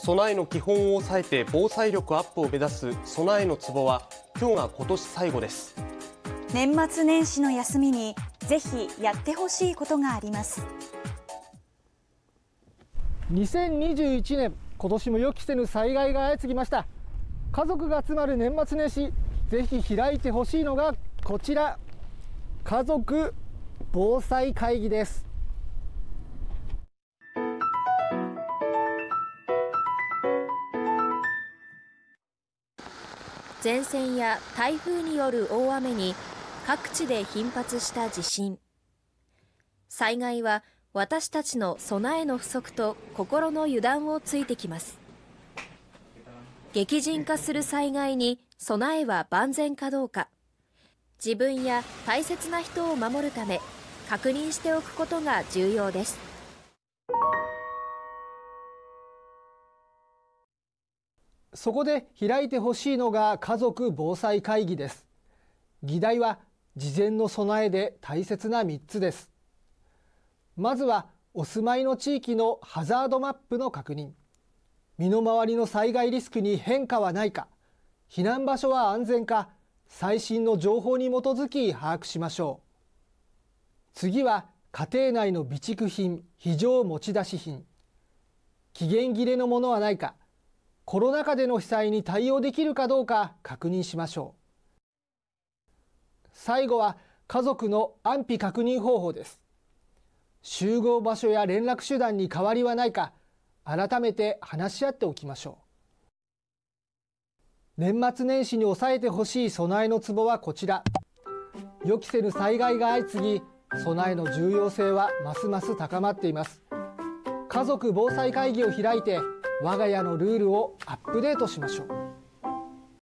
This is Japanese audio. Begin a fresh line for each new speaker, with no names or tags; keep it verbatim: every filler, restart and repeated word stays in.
備えの基本を抑えて防災力アップを目指す備えの壺は今日が今年最後です。
年末年始の休みにぜひやってほしいことがあります。
にせんにじゅういちねん、今年も予期せぬ災害が相次ぎました。家族が集まる年末年始、ぜひ開いてほしいのがこちら、家族防災会議です。
前線や台風による大雨に各地で頻発した地震。災害は私たちの備えの不足と心の油断をついてきます。激甚化する災害に備えは万全かどうか、自分や大切な人を守るため確認しておくことが重要です。
そこで開いてほしいのが家族防災会議です。議題は事前の備えで大切なみっつです。まずはお住まいの地域のハザードマップの確認、身の回りの災害リスクに変化はないか、避難場所は安全か、最新の情報に基づき把握しましょう。次は家庭内の備蓄品、非常持ち出し品、期限切れのものはないか、コロナ禍での被災に対応できるかどうか確認しましょう。最後は家族の安否確認方法です。集合場所や連絡手段に変わりはないか、改めて話し合っておきましょう。年末年始に抑えてほしい備えのツボはこちら。予期せぬ災害が相次ぎ、備えの重要性はますます高まっています。家族防災会議を開いて、我が家のルールをアップデートしましょう。